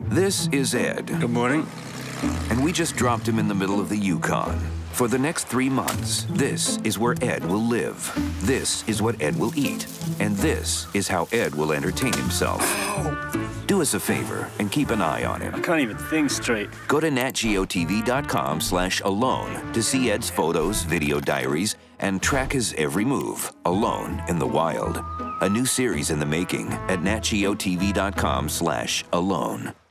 This is Ed, Good morning. and we just dropped him in the middle of the Yukon. For the next 3 months, this is where Ed will live. This is what Ed will eat. And this is how Ed will entertain himself. Do us a favor and keep an eye on I him. can't even think straight. Go to natgeotv.com/alone to see Ed's photos, video diaries, and track his every move, alone in the wild. A new series in the making at natgeotv.com/alone.